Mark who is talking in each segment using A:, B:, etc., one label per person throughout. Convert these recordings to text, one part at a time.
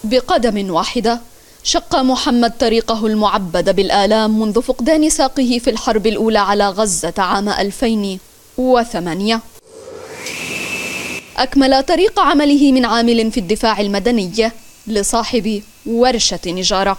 A: بقدم واحدة شق محمد طريقه المعبد بالآلام منذ فقدان ساقه في الحرب الأولى على غزة عام 2008. أكمل طريق عمله من عامل في الدفاع المدني لصاحب ورشة نجارة،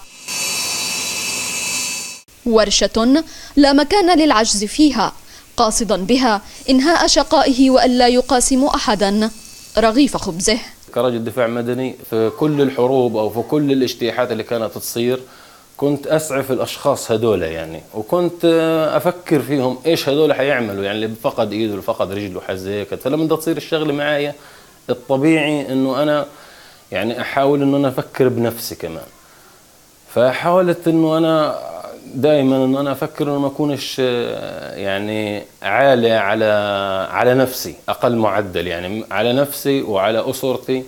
A: ورشة لا مكان للعجز فيها، قاصدا بها إنهاء شقائه وألا يقاسم أحدا رغيف خبزه.
B: كرجل دفاع مدني في كل الحروب أو في كل الاجتياحات اللي كانت تصير كنت أسعف الأشخاص هدول يعني، وكنت أفكر فيهم إيش هدول حيعملوا، يعني اللي فقد إيده اللي فقد رجله حزيك. فلما بدها تصير الشغلة معايا الطبيعي إنه أنا يعني أحاول إنه أنا أفكر بنفسي كمان. فحاولت إنه أنا دائما إنه أنا أفكر إنه ما أكونش يعني عالي على نفسي، أقل معدل يعني على نفسي وعلى أسرتي.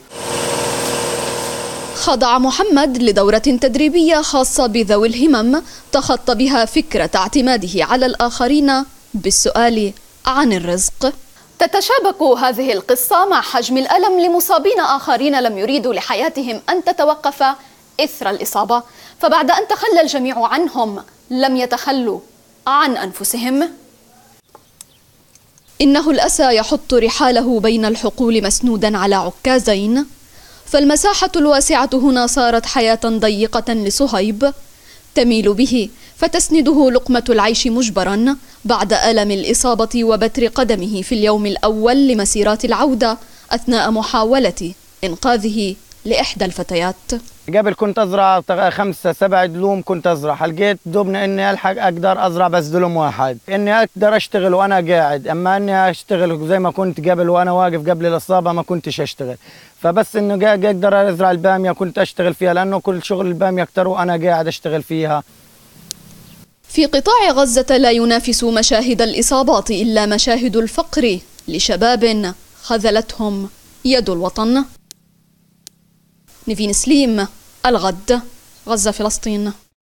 A: خضع محمد لدورة تدريبية خاصة بذوي الهمم تخطى بها فكرة اعتماده على الآخرين بالسؤال عن الرزق. تتشابك هذه القصة مع حجم الألم لمصابين آخرين لم يريدوا لحياتهم أن تتوقف إثر الإصابة، فبعد أن تخلى الجميع عنهم لم يتخلوا عن أنفسهم. إنه الأسى يحط رحاله بين الحقول مسنودا على عكازين، فالمساحة الواسعة هنا صارت حياة ضيقة لصهيب تميل به فتسنده لقمة العيش مجبرا بعد ألم الإصابة وبتر قدمه في اليوم الأول لمسيرات العودة أثناء محاولة إنقاذه لإحدى الفتيات.
C: قبل كنت أزرع 5-7 دلوم، كنت أزرع، لقيت دوبنا إني ألحق أقدر أزرع بس دلوم واحد، إني أقدر أشتغل وأنا قاعد، أما إني أشتغل زي ما كنت قبل وأنا واقف قبل الإصابة ما كنتش أشتغل. فبس إنه أقدر أزرع البامية كنت أشتغل فيها، لأنه كل شغل البامية أكتر وأنا قاعد أشتغل فيها.
A: في قطاع غزة لا ينافس مشاهد الإصابات إلا مشاهد الفقر لشباب خذلتهم يد الوطن. نيفين سليم، الغد، غزة، فلسطين.